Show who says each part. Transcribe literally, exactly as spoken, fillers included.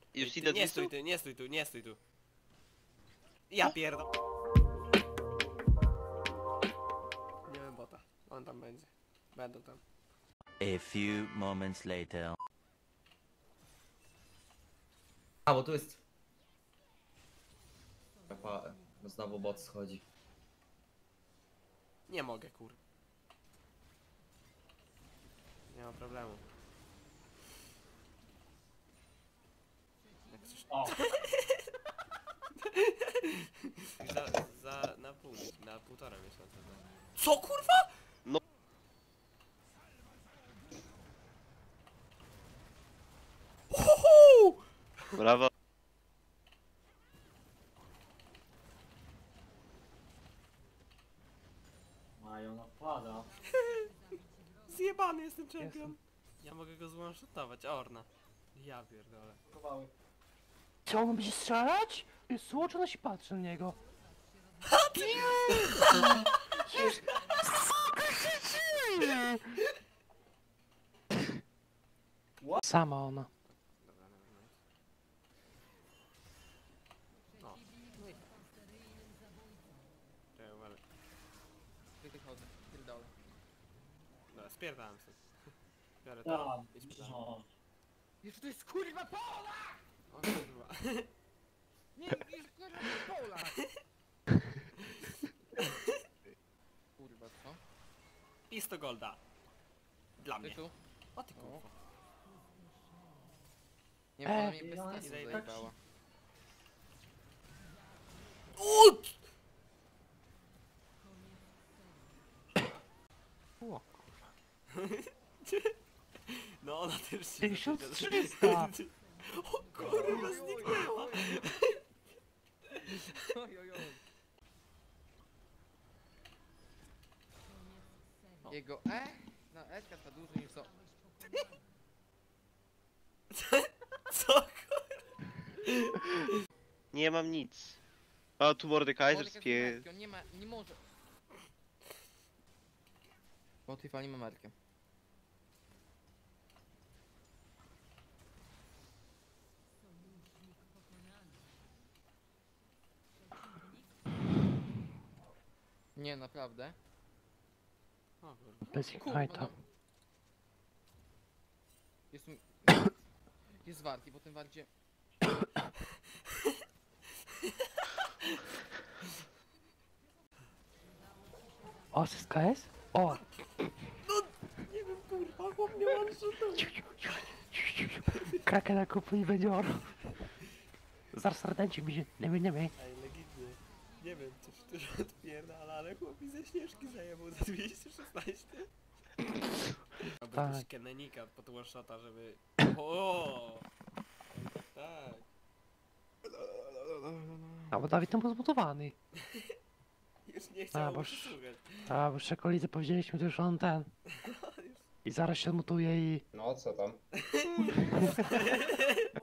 Speaker 1: Już
Speaker 2: Ty,
Speaker 1: idę
Speaker 2: nie
Speaker 1: z
Speaker 2: stój tu, nie stój tu, nie stój tu. Ja pierdol... Nie wiem bota. On tam będzie. Będą tam.
Speaker 3: A few moments later.
Speaker 4: A, bo tu jest... Papa, znowu bot schodzi.
Speaker 2: Nie mogę, kur... Nie ma problemu. Jak coś...
Speaker 5: O,
Speaker 2: Za, za... na pół, na półtora miesiąca. tak. Co kurwa?!
Speaker 1: No.
Speaker 2: Uhuhu!
Speaker 1: Brawo.
Speaker 5: mają napada.
Speaker 2: Zjebany jestem czempion. Ja mogę go zwanshotować, Orna. Ja pierdolę.
Speaker 5: Chowały.
Speaker 6: Co, on będzie strzelać? Słocz, ona się patrzy na niego. Sama ona.
Speaker 2: Dobra, never mind. O, no i... Czekaj, ale...
Speaker 4: Wychodzę, pierdolę.
Speaker 2: Dobra, spierdałem sobie. Biorę to
Speaker 5: Tam.
Speaker 2: i sprzedam.
Speaker 5: No.
Speaker 4: Jeszcze to jest kurwa pola!
Speaker 2: O kurwa.
Speaker 4: Nie, już kurwa pola! Kurwa, co?
Speaker 2: I sto golda. Dla
Speaker 4: Ty
Speaker 2: mnie.
Speaker 4: tu?
Speaker 2: O ty kurwa.
Speaker 4: Nie wiem, ona
Speaker 6: E,
Speaker 4: mnie bez
Speaker 5: ja
Speaker 4: sensu
Speaker 2: jestem
Speaker 4: zajebała.
Speaker 2: Uuu! No ona też się...
Speaker 6: tysiąc trzysta.
Speaker 2: O kurwa, zniknęła!
Speaker 4: Oj, oj, oj. Jego E? No, E ta dużo niż co?
Speaker 2: Co kurwa?
Speaker 1: Nie mam nic. A tu Mordekaiser
Speaker 4: Mordekaiser
Speaker 1: spie...
Speaker 4: Merki, on nie ma, nie może. Spotify nie ma markę. Nie, naprawdę.
Speaker 2: O kurwa.
Speaker 6: Bez
Speaker 4: Kurwa,
Speaker 6: Ignite'a.
Speaker 4: no. Jest mi... Jest warki, po tym warcie...
Speaker 6: O, z K S? O!
Speaker 2: Nie wiem kurwa, chłop mnie one-shotował.
Speaker 6: Krakena kupu i będzie on. Zaraz rdencie mi się. Nie wiem, nie wiem.
Speaker 2: Ej, legitnie. Nie wiem, coś tu odpierdala, ale chłop mi ze śnieżki zajebał za dwieście szesnaście. Albo
Speaker 6: Tak.
Speaker 2: też Kenenika pod one-shota, żeby... O! Tak.
Speaker 6: A bo Dawid tam był zbudowany.
Speaker 2: Już nie
Speaker 6: A,
Speaker 2: chciałem
Speaker 6: bo
Speaker 2: się
Speaker 6: sz-
Speaker 2: słuchać.
Speaker 6: A, bo jeszcze kolidze powiedzieliśmy, to już on ten. I zaraz się mutuje i...
Speaker 4: No, co tam?